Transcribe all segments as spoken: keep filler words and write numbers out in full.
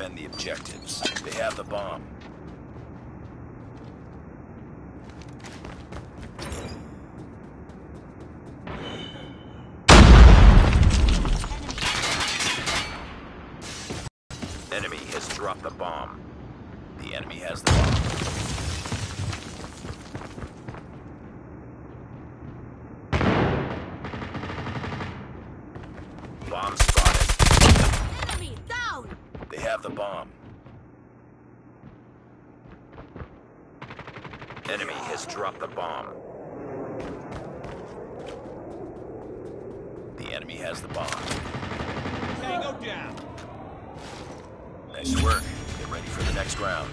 Defend the objectives. They have the bomb. Enemy has dropped the bomb. The enemy has the bomb. Bomb spotted. Enemy down! They have the bomb. Enemy has dropped the bomb. The enemy has the bomb. Tango down. Nice work. Get ready for the next round.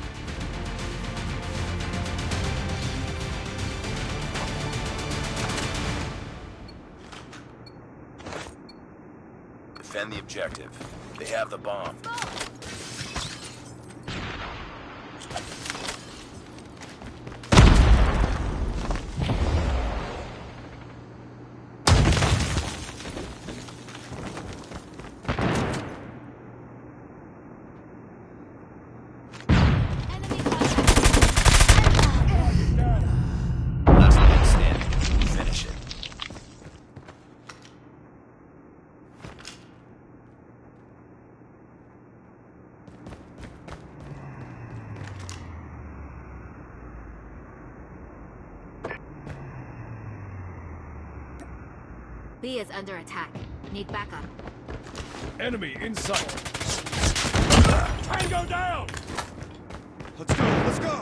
Defend the objective. They have the bomb. Last man standing. Finish it. B is under attack. Need backup. Enemy in sight. Tango down. Let's go. Let's go.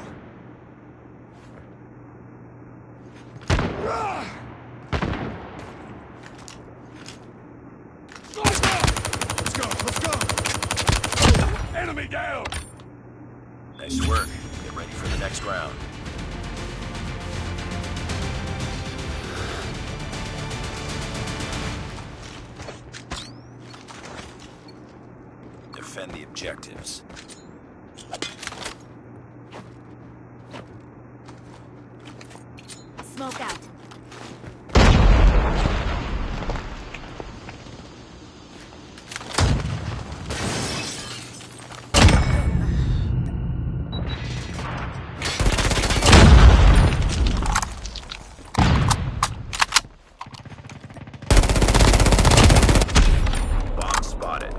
Let's go. Let's go. Enemy down. Nice work. Get ready for the next round. Defend the objectives. Smoke out. Bomb spotted.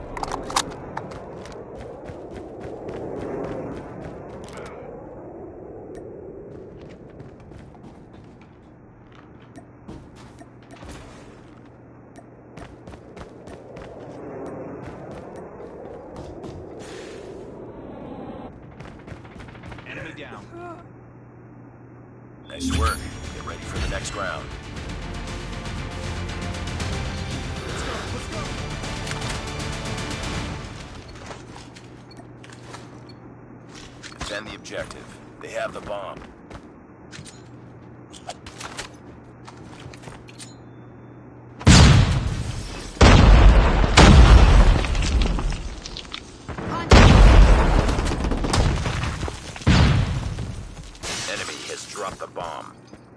Enemy down. Nice work. Get ready for the next round. Let's go. Let's go. Defend the objective. They have the bomb. Enemy has dropped the bomb.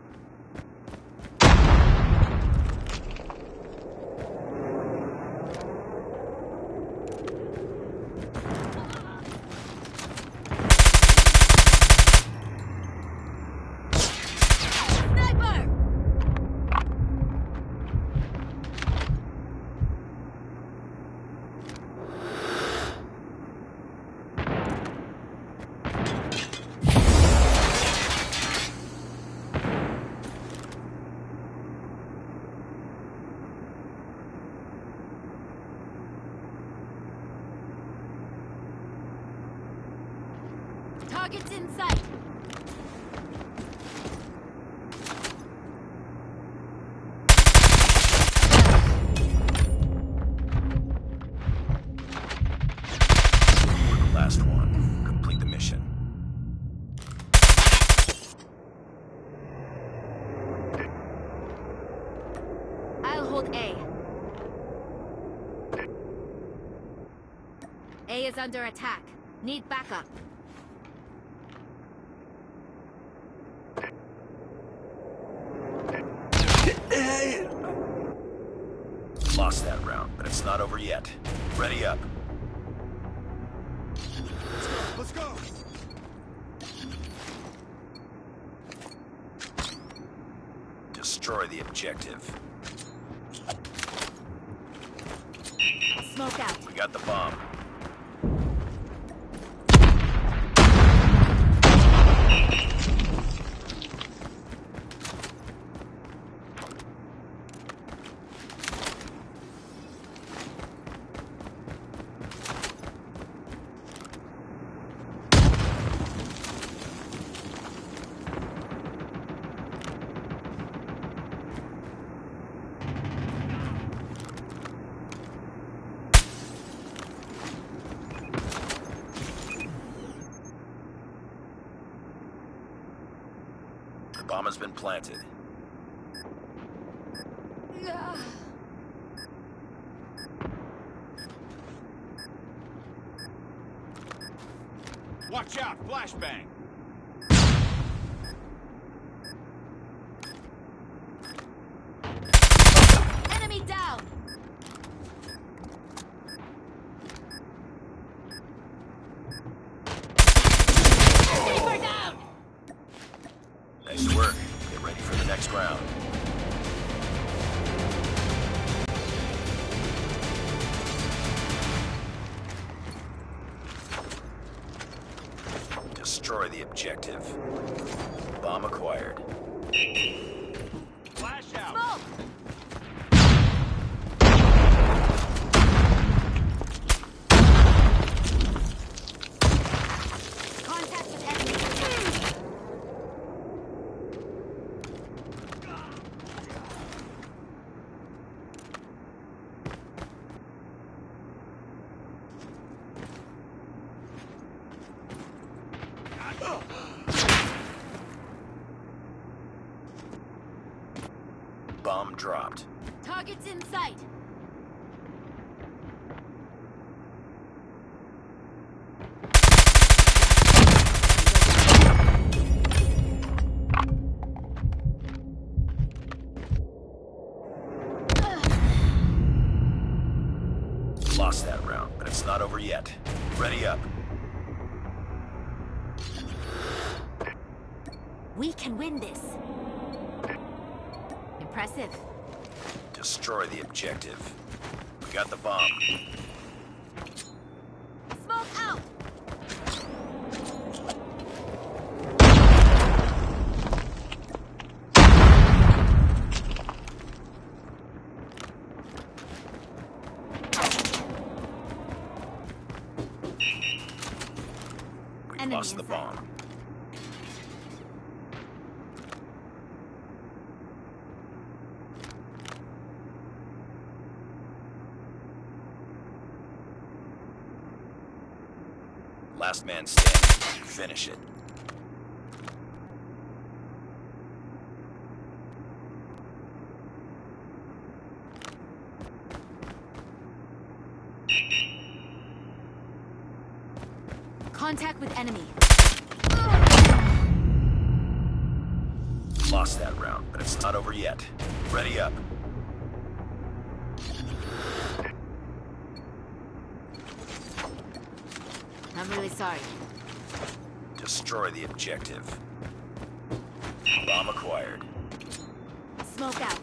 Sniper! Target's in sight. We're the last one. Complete the mission. I'll hold A. A is under attack. Need backup. Lost that round, but it's not over yet. Ready up. Let's go! Destroy the objective. Smoke out. We got the bomb. The bomb has been planted. Watch out! Flashbang! Enemy down. Sniper down. Nice work. Get ready for the next round. Destroy the objective. Bomb acquired. Flash out! Smoke. Contact with enemy. Bomb dropped. Targets in sight. Lost that round, but it's not over yet. Ready up. We can win this. Impressive. Destroy the objective. We got the bomb. Smoke out. We Enemy lost the inside. bomb. Last man standing. Finish it. Contact with enemy. Lost that round, but it's not over yet. Ready up. I'm really sorry. Destroy the objective. Bomb acquired. Smoke out.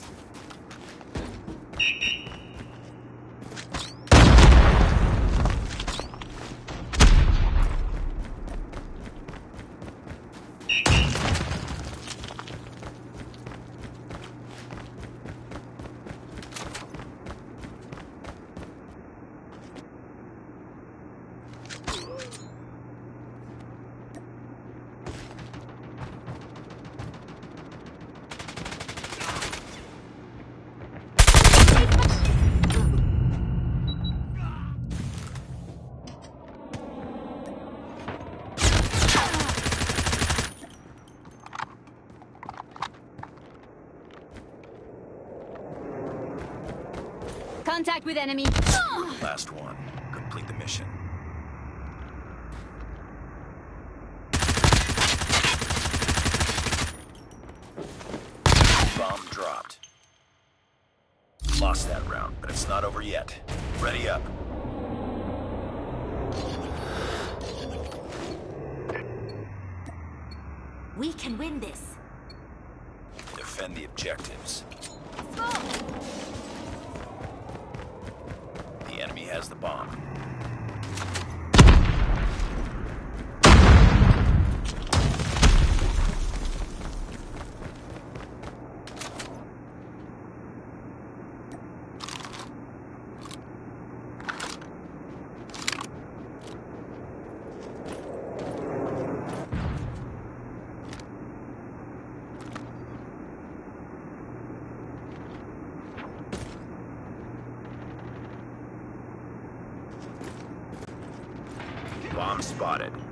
Contact with enemy. Last one. Complete the mission. Bomb dropped. Lost that round, but it's not over yet. Ready up. We can win this. Defend the objectives. Smoke! The enemy has the bomb. Bomb spotted.